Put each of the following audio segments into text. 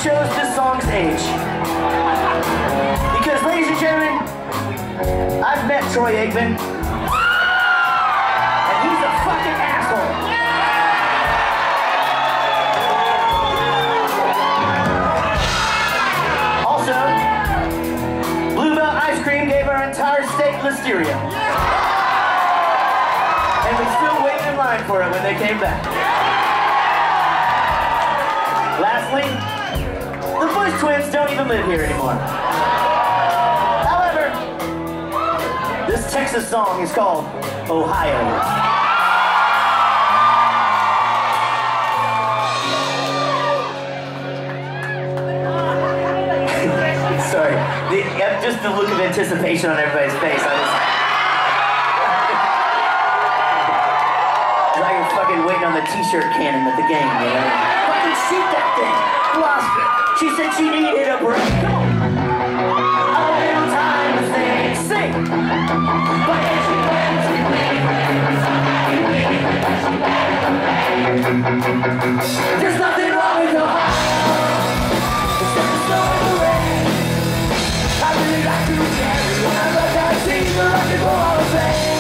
chose this song's age. Because, ladies and gentlemen, I've met Troy Aikman, and he's a fucking asshole. Also, Bluebell Ice Cream gave our entire state listeria. And we still waited in line for it when they came back. Lastly, the Bush twins don't even live here anymore. However, this Texas song is called Ohio. Sorry, just the look of anticipation on everybody's face. I was fucking waiting on the t-shirt cannon at the game, you know? Fucking shoot that thing. Lost it. She said she needed a break. Come on. A little time to think, sing. But then she went to me. There's nothing wrong with Ohio, except the snow and the rain. I really like to carry when I love that scene, the rock and roll Hall of Fame.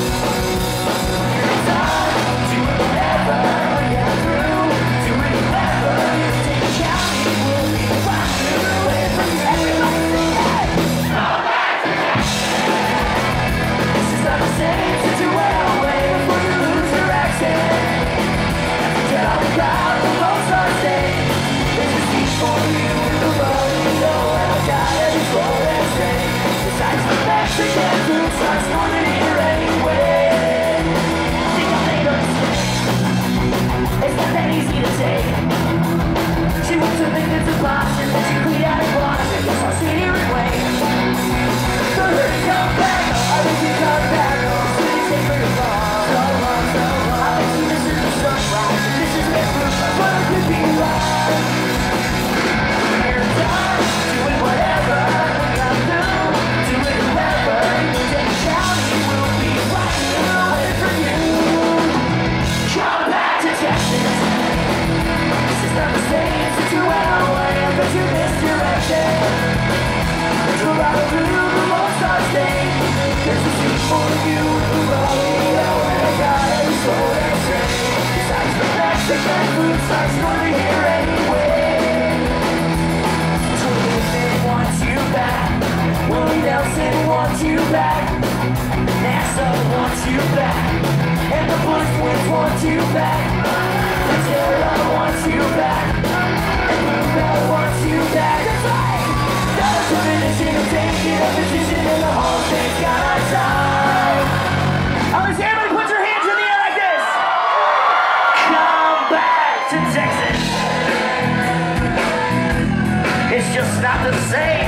She wants to think it's a closet, but she cleaned out a closet, just so she hear it wait. So her to come back, I think she comes back, so you take her to far. So long, so long, I bet she misses the sunrise, and this is her proof, but it could be right. You're done, doing whatever, I'm through, doing whoever, take a county, we'll be right here waiting for you. Come back to Texas. Not the same since you went away, but you missed your exit. There's a lot of blue, the Lone Star State. There's a seat for you, the rodeo, and I got every soul and strength. Besides the Mexican food starts going here anyway. Troy Aikman wants you back, Willie Nelson wants you back, NASA wants you back, and the Bush twins want you back. Sarah wants you back, and Bluebell wants you back. That's right! Got a definition of taking a position in the Hall of Fame's got our time. Oh, is everybody put your hands in the air like this? Come back to Texas. It's just not the same.